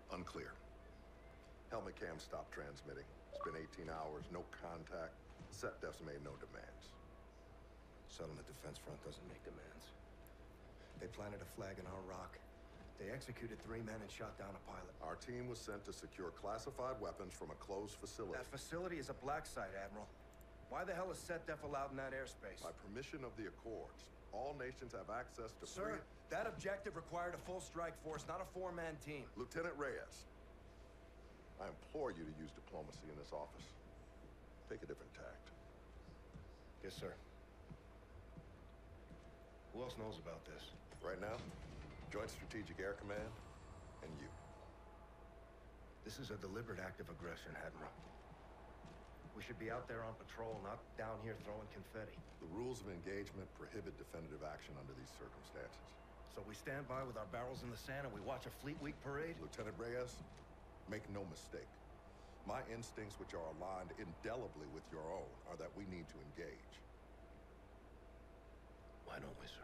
Unclear. Helmet cam stopped transmitting. It's been 18 hours, no contact. SetDef's made no demands. Settlement Defense Front doesn't make demands. They planted a flag in our rock. They executed 3 men and shot down a pilot. Our team was sent to secure classified weapons from a closed facility. That facility is a black site, Admiral. Why the hell is SetDef allowed in that airspace? By permission of the Accords, all nations have access to Sir, that objective required a full strike force, not a 4-man team. Lieutenant Reyes, I implore you to use diplomacy in this office. Take a different tact. Yes, sir. Who else knows about this? Right now, Joint Strategic Air Command and you. This is a deliberate act of aggression, Admiral. We should be out there on patrol, not down here throwing confetti. The rules of engagement prohibit definitive action under these circumstances. So we stand by with our barrels in the sand and we watch a Fleet Week parade? Lieutenant Reyes, make no mistake. My instincts, which are aligned indelibly with your own, are that we need to engage. Why don't we, sir?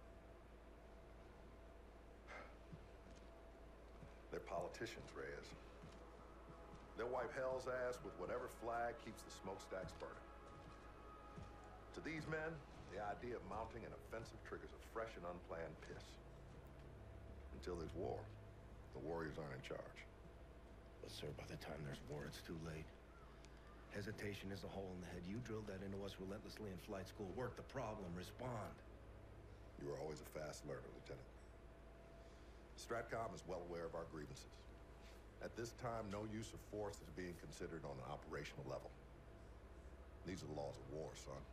They're politicians, Reyes. They'll wipe hell's ass with whatever flag keeps the smokestacks burning. To these men, the idea of mounting an offensive triggers a fresh and unplanned piss. Until there's war, the warriors aren't in charge. But sir, by the time there's war, it's too late. Hesitation is a hole in the head. You drilled that into us relentlessly in flight school. Work the problem, respond. You are always a fast learner, Lieutenant. STRATCOM is well aware of our grievances. At this time, no use of force is being considered on an operational level. These are the laws of war, son.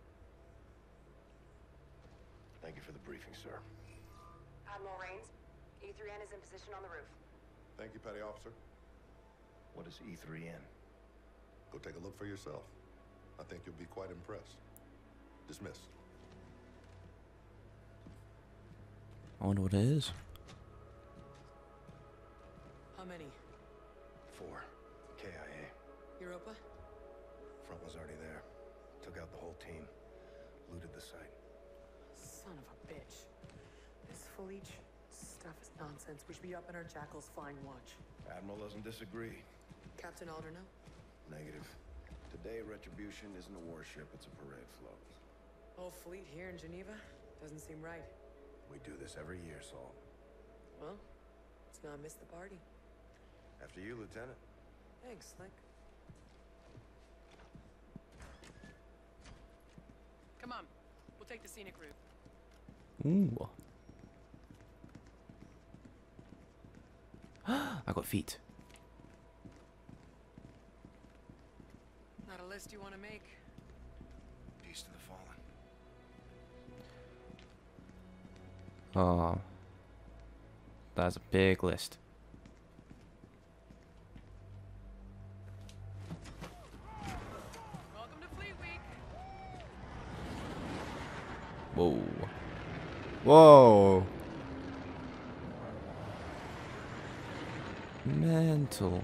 Thank you for the briefing, sir. Admiral Raines, E3N is in position on the roof. Thank you, Petty Officer. What is E3N? Go take a look for yourself. I think you'll be quite impressed. Dismissed. I wonder what it is. How many? 4. KIA. Europa? Front was already there. Took out the whole team. Looted the site. Son of a bitch. This Felice stuff is nonsense. We should be up in our Jackal's flying watch. Admiral doesn't disagree. Captain Alderno? Negative. Today, Retribution isn't a warship, it's a parade float. Whole fleet here in Geneva? Doesn't seem right. We do this every year, Saul. Well, let's not miss the party. After you, Lieutenant. Thanks, Slick. Come on. We'll take the scenic route. Ooh. I got feet. Not a list you want to make? Peace to the fallen. Oh. That's a big list. Welcome to Fleet Week. Whoa. Whoa. Mental.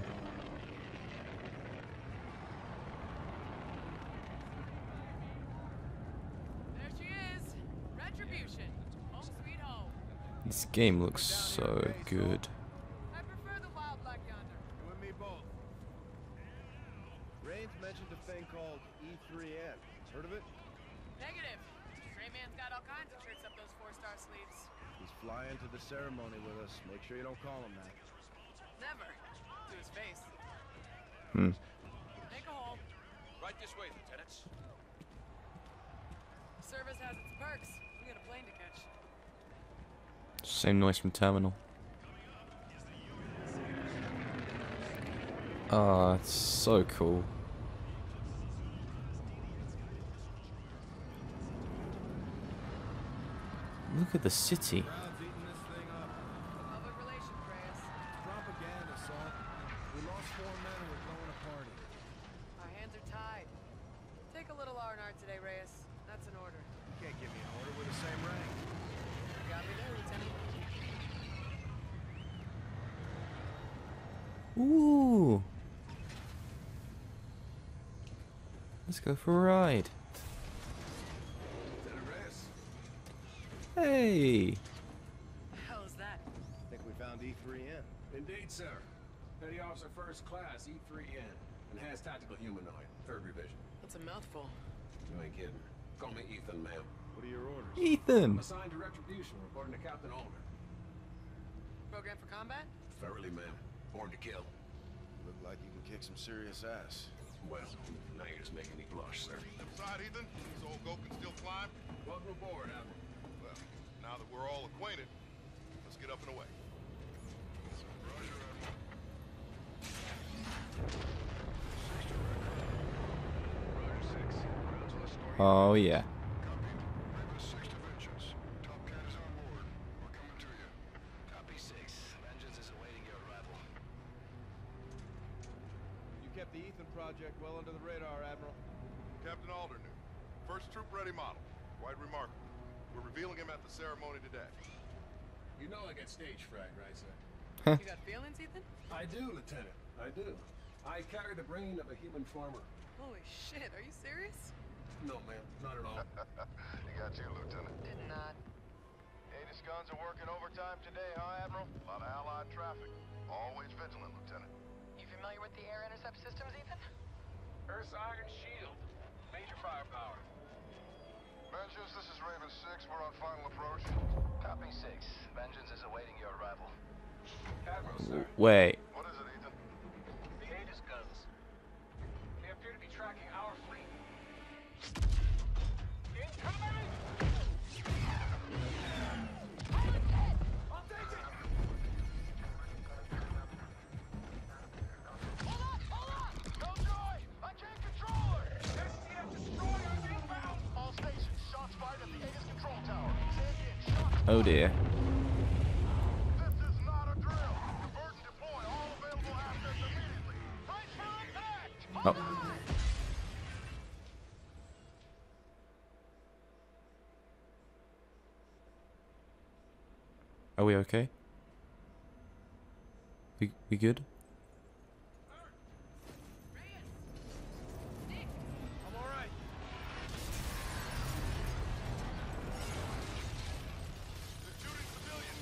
There she is. Retribution. Home sweet home. This game looks so good. I prefer the wild black yonder. You and me both. Raines mentioned a thing called E3N. Heard of it? Negative. Rayman's got all kinds of tricks up those 4-star sleeves. He's flying to the ceremony with us. Make sure you don't call him that. Never. To his face. Make a hole. Right this way, Lieutenants. Service has its perks. We got a plane to catch. Same noise from Terminal. Ah, it's so cool. Look at the city. Crowd's eating this thing up. Public relations, Reyes. Propaganda, Saul. We lost 4 men and we're throwing a party. Our hands are tied. Take a little R&R today, Reyes. That's an order. You can't give me an order with the same rank. You got me there, Lieutenant. Ooh. Let's go for a ride. Lieutenant Reyes. Hey. The hell is that? Think we found E3N. Indeed, sir. Petty Officer First Class, E3N. Enhanced Tactical Humanoid, 3rd Revision. That's a mouthful. You ain't kidding. Call me Ethan, ma'am. What are your orders? Ethan! Assigned to Retribution, reporting to Captain Alder. Program for combat? Thoroughly, ma'am. Born to kill. Look like you can kick some serious ass. Well, now you're just making me blush, sir. Side, Ethan. This old goat can still climb. Welcome aboard, Admiral. Well, now that we're all acquainted, let's get up and away. Oh, yeah. You kept the Ethan project well under the radar, Admiral. Captain Alder knew. First troop-ready model. Quite remarkable. We're revealing him at the ceremony today. You know I get stage fright, right, sir? You got feelings, Ethan? I do, Lieutenant. I do. I carry the brain of a human farmer. Holy shit, are you serious? No, ma'am. Not at all. He got you, Lieutenant. Did not. Aegis guns are working overtime today, huh, Admiral? A lot of Allied traffic. Always vigilant, Lieutenant. You familiar with the air intercept systems, Ethan? Earth's Iron Shield. Major firepower. Vengeance, this is Raven 6. We're on final approach. Copy 6. Vengeance is awaiting your arrival. Admiral, sir. Wait. What is it, Ethan? The Aegis guns. They appear to be tracking our fleet. Incoming! I'll take it! Hold on! No joy! I can't control her! SDF destroyers inbound! All stations, shots fired at the Aegis control tower. Say again, shots Oh, dear. This is not a drill. Divert and deploy all available assets immediately. Brace for impact! Oh. Are we okay? We good? I'm all right. They're shooting civilians.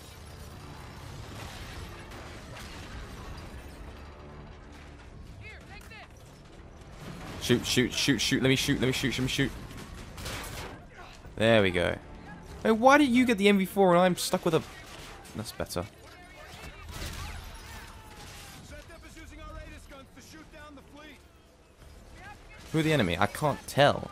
Here, take this! Shoot, shoot, shoot, shoot. Let me shoot, let me shoot, let me shoot. There we go. Hey, why did you get the MV4 and I'm stuck with a... That's better. ZDF is using our Aegis guns to shoot down the fleet. Who are the enemy? I can't tell.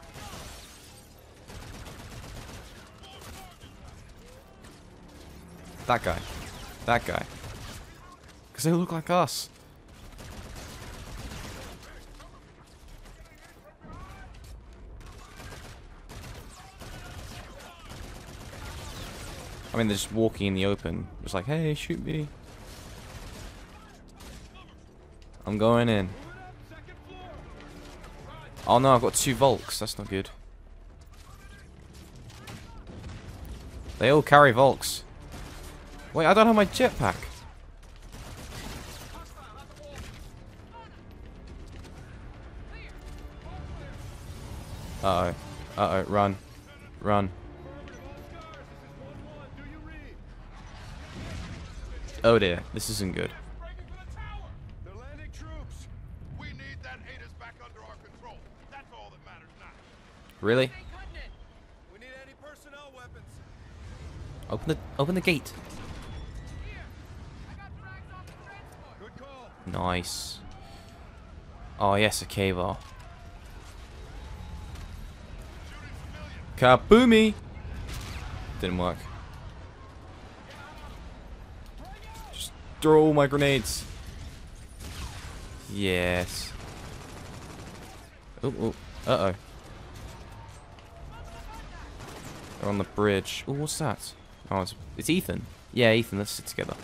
That guy. That guy. Because they look like us. I mean, they're just walking in the open. Just like, hey, shoot me. I'm going in. Oh no, I've got 2 Volks. That's not good. They all carry Volks. Wait, I don't have my jetpack. Uh-oh. Uh-oh, run. Run. Oh dear, this isn't good. They're landing troops. We need that Aegis back under our control. That's all that matters now. Really? We need anti-personnel weapons. Open the gate. Good call. Nice. Oh yes, a K-bar. Kaboomy! Didn't work. Just throw all my grenades. Yes. Oh, oh. Uh-oh. They're on the bridge. Oh, what's that? Oh, it's Ethan. Yeah, Ethan, let's sit together.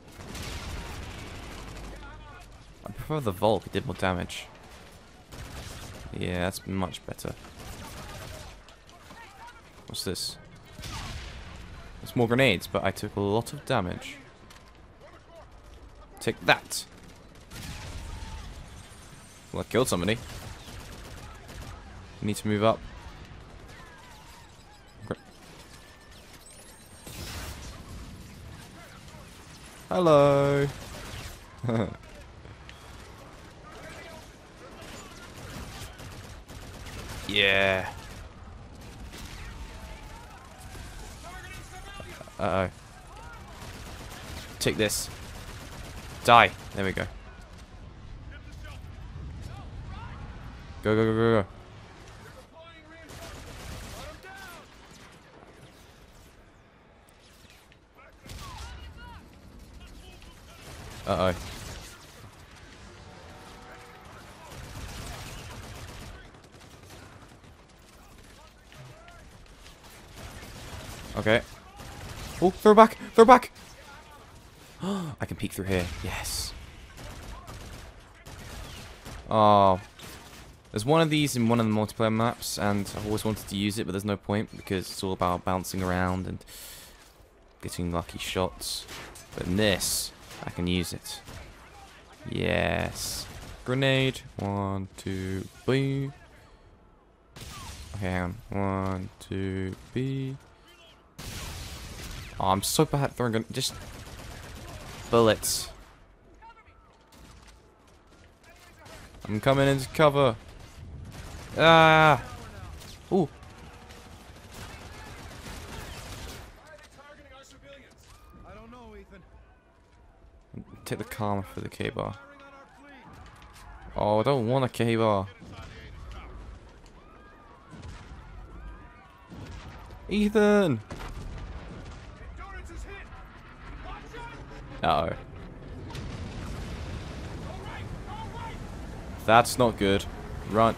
I prefer the Volk, it did more damage. Yeah, that's much better. What's this? It's more grenades, but I took a lot of damage. Take that. Well, I killed somebody. Need to move up. Hello. Yeah. Uh-oh. Take this. Die. There we go. Go, go, go, go, go. Uh-oh. Okay. Oh, throw back! Throw back! I can peek through here. Yes. Oh. There's one of these in one of the multiplayer maps, and I've always wanted to use it, but there's no point, because it's all about bouncing around and getting lucky shots. But in this, I can use it. Yes. Grenade. 1, 2, B. Okay, hang on. 1, 2, B. Oh, I'm so bad at throwing just bullets. I'm coming into cover. Ah! Ooh. I don't know, Ethan. Take the karma for the K-bar. Oh, I don't want a K-bar. Ethan! Uh-oh. That's not good. Run.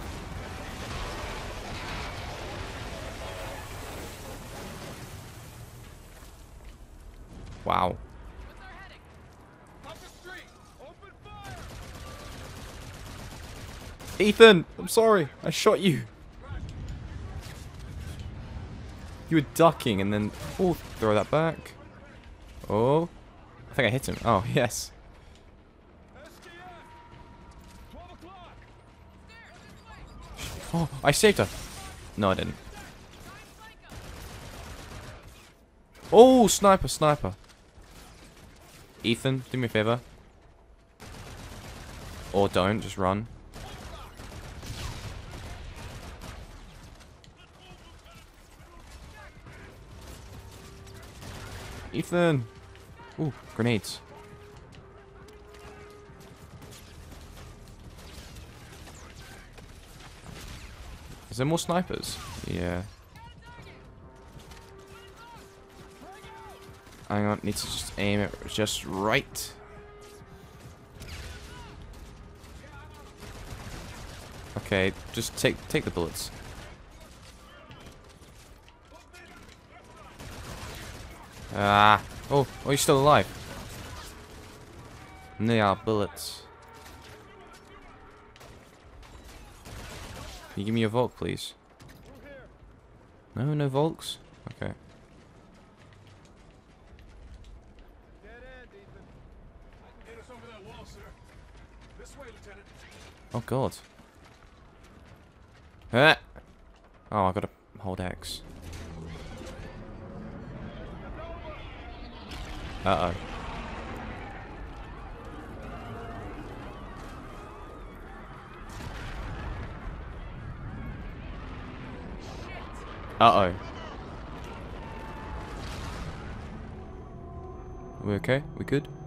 Wow. Ethan! I'm sorry. I shot you. You were ducking and then... Oh, throw that back. Oh. I think I hit him. Oh, yes. Oh, I saved her. No, I didn't. Oh, sniper, sniper. Ethan, do me a favor. Or don't, just run. Ethan! Ooh, grenades. Is there more snipers? Yeah. Hang on, need to just aim it just right. Okay, just take the bullets. Ah! Oh, you're still alive. And they are bullets. Can you give me a Volk, please? No, no Volks? Okay. Oh god. Ah. Oh, I gotta hold X. Uh-oh. Uh-oh. We okay? We good?